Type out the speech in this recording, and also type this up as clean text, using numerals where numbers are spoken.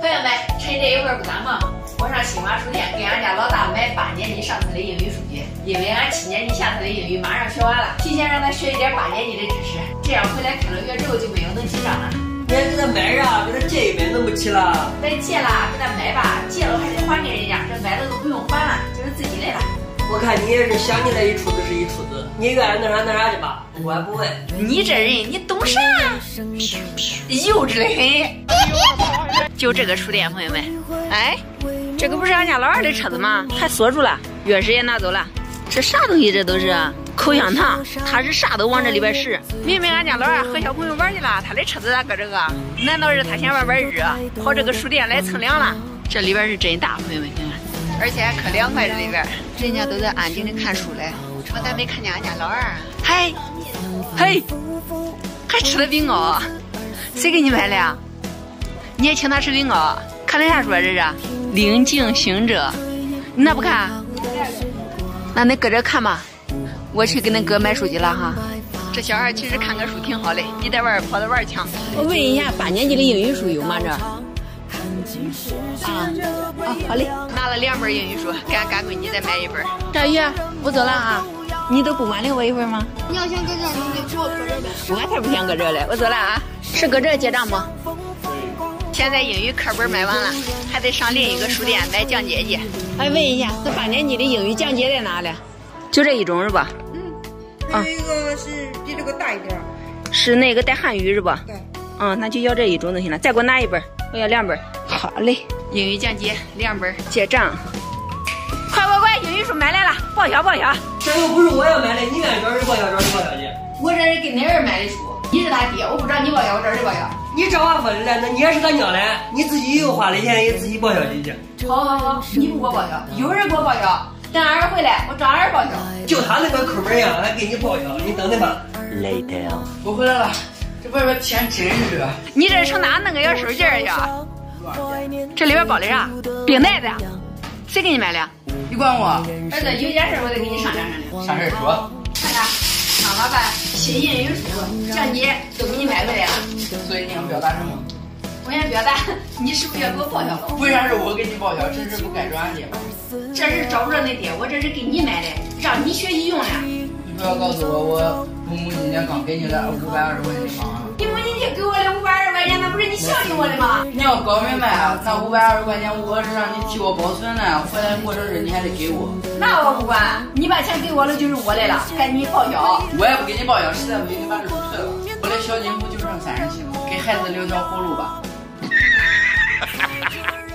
朋友们，趁这一会儿不赶忙，我上新华书店给俺家老大买8年级上册的英语书籍，因为俺7年级下册的英语马上学完了，提前让他学一点8年级的知识，这样回来开了学之后就没有能记账了。 你还给他买啥？给他借一本能不起了？ 别借了，给他买吧，借了还得还给人家，这买了都不用还了，就是自己的了。 我看你也是想起来一出子是一出子，你愿意那啥去吧，不管不问。 你这人你懂啥？幼稚的很。就这个书店，朋友们，哎，这个不是俺家老二的车子吗？还锁住了，钥匙也拿走了。这啥东西？这都是口香糖，他是啥都往这里边使。明明俺家老二和小朋友玩去了，他的车子咋搁这个？难道是他嫌外边热，跑这个书店来蹭凉了？这里边是真大，朋友们看看，而且还可凉快，这里边人家都在安静的看书嘞。怎么咱没看见俺家老二啊？嗨，嘿，还吃了饼糕，谁给你买的呀？你也请他吃饼糕？看的啥书啊？这是宁静行者，你那不看？那你搁这看吧，我去给恁哥买书去了哈。这小孩其实看个书挺好的，比在外跑着玩强。我问一下，8年级的英语书有吗？这？好嘞，拿了2本英语书，给俺干闺女再买1本。小雨，我走了啊，你都不挽留我一会儿吗？ 你要想搁这，你就给我搁这呗。 我才不想搁这嘞，我走了啊。是搁这结账不？现在英语课本买完了，还得上另一个书店买讲解集。还问一下，这8年级的英语讲解在哪里？就这一种是吧？ 还有一个是比这个大一点。 是那个带汉语是吧？ 对。 那就要这一种就行了。再给我拿1本，我要2本。好嘞，英语讲解2本，结账。快，英语书买来了，报销。 这又不是我要买的，你愿意找人报销去。 我这是给恁儿买的书，你是他爹，我不找你报销，我找谁报销？ 你找俺说的了，那你也是他娘嘞，你自己又花了钱，也自己报销进去。 好，你不给我报销，有人给我报销，等俺儿回来，我找俺儿报销。 就他那个抠门样，还给你报销，你等等吧。Later， 我回来了，这外边天真热。 你这上哪弄个小手绢去啊？这里边包的啥？冰袋子呀？谁给你买的？ 你管我？ 儿子，有件事我得跟你商量。 啥事说？ 看看，妈妈把新英语书讲解都给你买回来了。 所以你想表达什么？ 我想表达，你是不是要给我报销？ 为啥是我给你报销？这事不该找俺爹吗？ 这是找不着你爹，我这是给你买的，让你学习用的。 你不要告诉我母亲节刚给你了520块钱的房。 你母亲节给我的520块钱，那不是你孝敬我的吗？ 你要搞明白啊，那520块钱我是让你替我保存的，回来过生日你还得给我。 那我不管，你把钱给我了就是我的了，该你报销。 我也不给你报销，实在不行你把这书退了。我的小金库就剩30期了，给孩子留条活路吧。